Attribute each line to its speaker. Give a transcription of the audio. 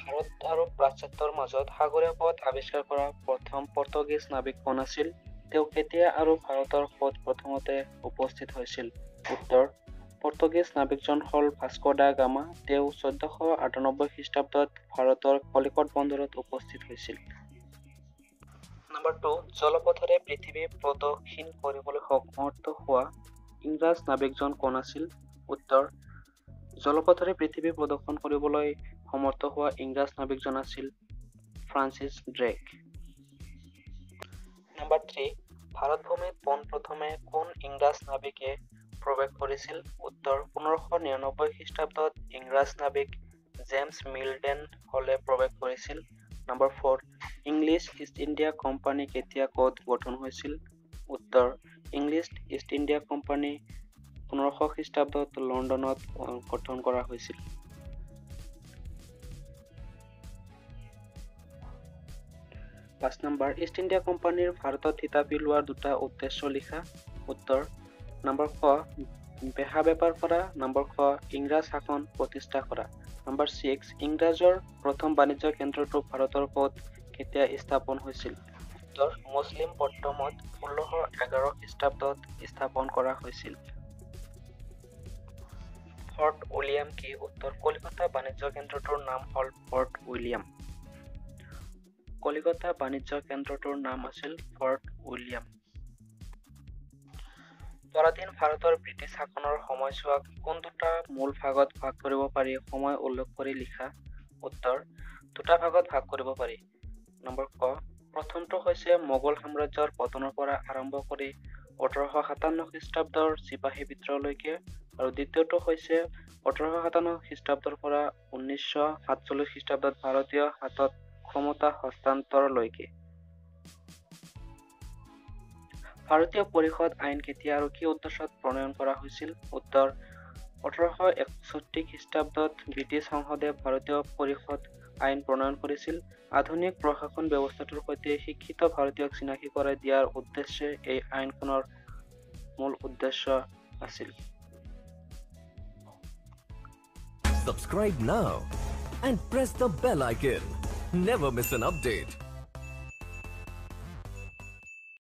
Speaker 1: ভাৰত আৰু পাশ্চাত্যৰ মাজত সাগৰীয় পথ আৱিষ্কাৰ কৰা প্ৰথম পৰ্তুগীজ নাবিক কোন আছিল? তেওঁ কেতিয়া আৰু ভাৰতৰ ক'ত প্ৰথমতে উপস্থিত হৈছিল? উত্তৰ: পৰ্তুগীজ নাবিকজন হ'ল ভাস্কো দা গামা। তেওঁ 1498 খ্ৰীষ্টাব্দত ভাৰতৰ কলিকট বন্দৰত উপস্থিত হৈছিল। নম্বৰ 2, জলপথেৰে পৃথিৱী প্ৰদক্ষিণ কৰিবলৈ সমৰ্থ হোৱা ইংৰাজ নাবিকজন কোন আছিল? উত্তৰ: জলপথেৰে পৃথিৱী প্ৰদক্ষিণ কৰিবলৈ সমৰ্থ হোৱা ইংৰাজ নাবিকজন আছিল ফ্ৰান্সিছ ড্ৰেক। নম্বৰ 3, ভাৰত ভূমিত পোনপ্ৰথমে কোন ইংৰাজ নাবিকে প্ৰৱেশ কৰিছিল? উত্তৰ: 1599 খ্ৰীষ্টাব্দত ইংৰাজ নাবিক জেমছ মিল্ডেন হলে প্ৰৱেশ কৰিছিল। Number 4, English East India Company কেতিয়া ক'ত গঠন হৈছিল? উত্তৰ: ইংলিছ ইষ্ট ইণ্ডিয়া কোম্পানী 1500 খ্ৰীষ্টাব্দত লণ্ডনত গঠন কৰা হৈছিল। পাঁচ নম্বৰ, ইষ্ট ইণ্ডিয়া কোম্পানীৰ ভাৰতত থিতাপি লোৱাৰ দুটা উদ্দেশ্য লিখা। উত্তৰ: নম্বৰ ক, বেহা বেপাৰ কৰা। নম্বৰ খ, ইংৰাজ শাসন প্ৰতিষ্ঠা কৰা। নম্বৰ 6, ইংৰাজৰ প্ৰথম বাণিজ্য কেন্দ্ৰটো ভাৰতৰ ক'ত কেতিয়া স্থাপন হৈছিল? উত্তৰ: মছলিমপট্টমত 1611 খ্ৰীষ্টাব্দত স্থাপন কৰা হৈছিল। ফৰ্ট উইলিয়াম কি? উত্তৰ: কলিকতা বাণিজ্য কেন্দ্ৰটোৰ নাম হ'ল ফৰ্ট উইলিয়াম। কলিকতা বাণিজ্য কেন্দ্ৰটোৰ নাম আছিল ফৰ্ট উইলিয়াম। পৰাধীন ভাৰতৰ ব্ৰিটিছ শাসনৰ সময়ছোৱাক কোন দুটা মূল ভাগত ভাগ কৰিব পাৰি সময় উল্লেখ কৰি লিখা। উত্তৰ: দুটা ভাগত ভাগ কৰিব পাৰি। নম্বৰ ক, প্ৰথমটো হৈছে মোগল সাম্ৰাজ্যৰ পতনৰ পৰা আৰম্ভ কৰি 1857 খ্ৰীষ্টাব্দৰ চিপাহী বিদ্ৰোহলৈকে আৰু দ্বিতীয়টো হৈছে 1857 খ্ৰীষ্টাব্দৰ পৰা 1947 খ্ৰীষ্টাব্দত ভাৰতীয় হাতত ক্ষমতা হস্তান্তৰলৈকে। ভাৰতীয় পৰিষদ আইন কেতিয়া আৰু কি উদ্দেশ্যত প্ৰণয়ন কৰা হৈছিল? উত্তৰ: 1861 খ্ৰীষ্টাব্দত ব্ৰিটিছ সংসদে ভাৰতীয় পৰিষদ আইন প্ৰণয়ন কৰিছিল। আধুনিক প্ৰশাসন ব্যৱস্থাটোৰ সৈতে শিক্ষিত ভাৰতীয়ক চিনাকি কৰাই দিয়াৰ উদ্দেশ্যে এই আইনখনৰ মূল উদ্দেশ্য আছিল।
Speaker 2: Subscribe now and press the bell icon. Never miss an update.